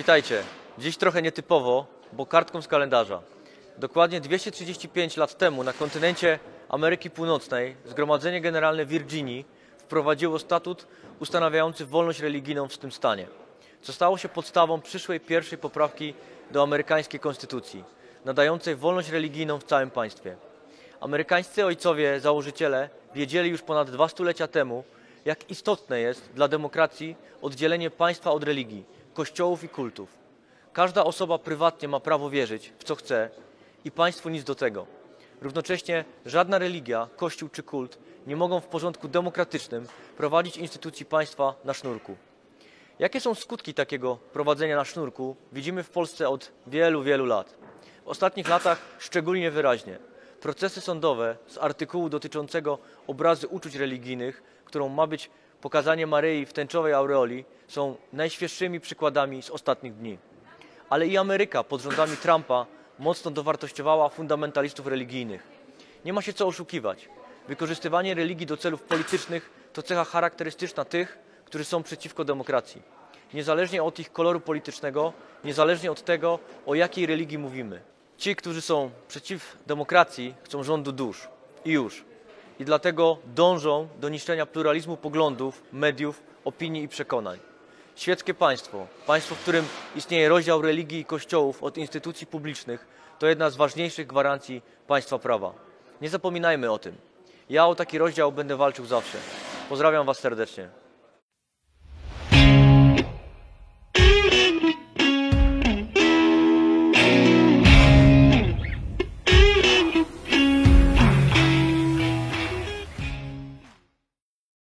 Witajcie. Dziś trochę nietypowo, bo kartką z kalendarza. Dokładnie 235 lat temu na kontynencie Ameryki Północnej Zgromadzenie Generalne Virginii wprowadziło statut ustanawiający wolność religijną w tym stanie, co stało się podstawą przyszłej pierwszej poprawki do amerykańskiej konstytucji, nadającej wolność religijną w całym państwie. Amerykańscy ojcowie założyciele wiedzieli już ponad 2 stulecia temu, jak istotne jest dla demokracji oddzielenie państwa od religii, kościołów i kultów. Każda osoba prywatnie ma prawo wierzyć w co chce i państwu nic do tego. Równocześnie żadna religia, kościół czy kult nie mogą w porządku demokratycznym prowadzić instytucji państwa na sznurku. Jakie są skutki takiego prowadzenia na sznurku, widzimy w Polsce od wielu lat. W ostatnich latach szczególnie wyraźnie. Procesy sądowe z artykułu dotyczącego obrazy uczuć religijnych, którą ma być pokazanie Maryi w tęczowej aureoli, są najświeższymi przykładami z ostatnich dni. Ale i Ameryka pod rządami Trumpa mocno dowartościowała fundamentalistów religijnych. Nie ma się co oszukiwać. Wykorzystywanie religii do celów politycznych to cecha charakterystyczna tych, którzy są przeciwko demokracji. Niezależnie od ich koloru politycznego, niezależnie od tego, o jakiej religii mówimy. Ci, którzy są przeciw demokracji, chcą rządu dusz. I już. I dlatego dążą do niszczenia pluralizmu poglądów, mediów, opinii i przekonań. Świeckie państwo, państwo, w którym istnieje rozdział religii i kościołów od instytucji publicznych, to jedna z ważniejszych gwarancji państwa prawa. Nie zapominajmy o tym. Ja o taki rozdział będę walczył zawsze. Pozdrawiam Was serdecznie.